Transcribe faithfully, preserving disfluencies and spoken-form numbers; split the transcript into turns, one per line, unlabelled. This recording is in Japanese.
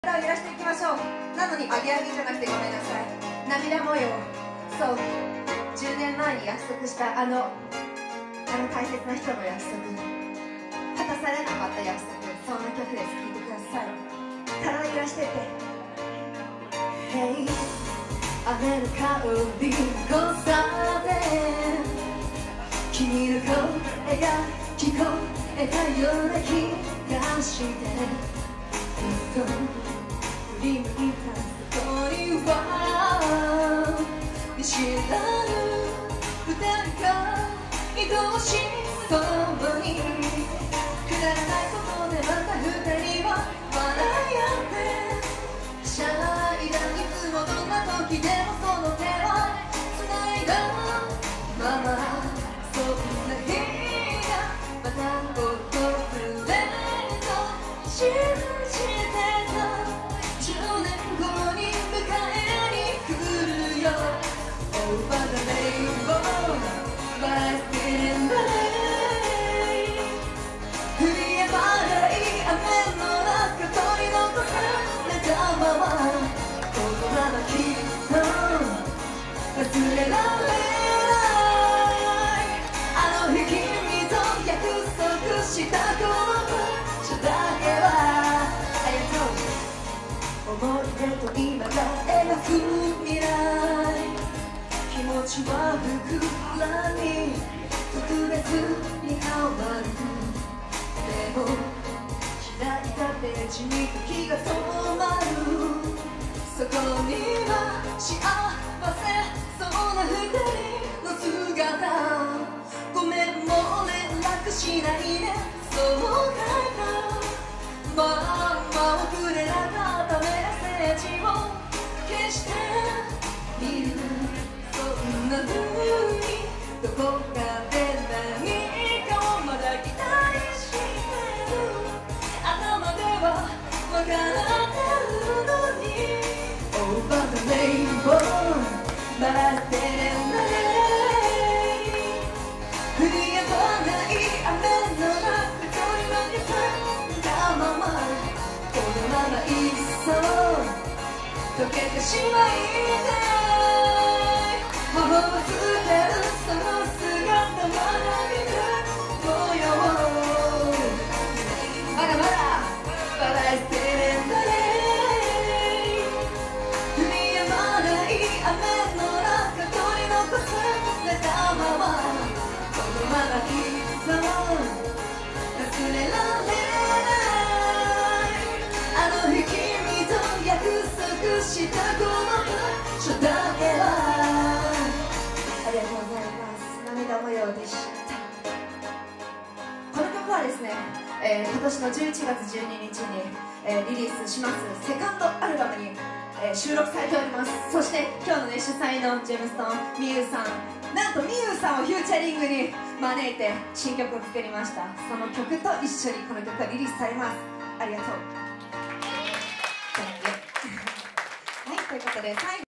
体を揺らしていきましょう。なのにアゲアゲじゃなくてごめんなさい、涙模様。そう、じゅうねんまえに約束したあのあの大切な人の約束、果たされなかった約束、そんな曲です。聴いてください。体揺らしてって Hey 雨の香り交差点、君の声が聞こえたような気がして、ふっと振り向いたそこには見知らぬ二人が愛おしそうに、くだらないことでまた二人は笑い合って、はしゃいだいつもどんな時でもその手は繋いだまま、そんな日がまた訪れると信じてた。じゅうねんごに迎えに来るよ Over the rainbow by spinning the day、 降りやまない雨の中取り残されたまま、このままきっと忘れられない。あの日君と約束したこの場所だけはありがとう。思い出と今が描く未来、気持ちは膨らみ特別に変わる。でも開いたページに時が止まる。そこには幸せそうな二人の姿、ごめんもう連絡しないね、そう書いた。まあまあ送れなかったメッセージを消してみる。そんな風にどこかで何かをまだ期待してる。頭では分かってるのに Over the rainbow by the day、 降りやまない雨の中取り負けたまま、このままいっそ溶けてしまいたい。頬をつけるその姿まだ見る模様、まだまだ笑い捨てれない降りやまない雨の中取り残されたまま、このままきっと忘れられない。あの日君と約束したこの場所だけはありがとうございます。涙模様でした。この曲はですね、えー、今年のじゅういちがつじゅうににちに、えー、リリースしますセカンドアルバムに、えー、収録されております。そして今日のね主催のジェームストンみゆさん、なんとみゆさんをフューチャリングに招いて新曲を作りました。その曲と一緒にこの曲がリリースされます。ありがとう。はい、ということで最後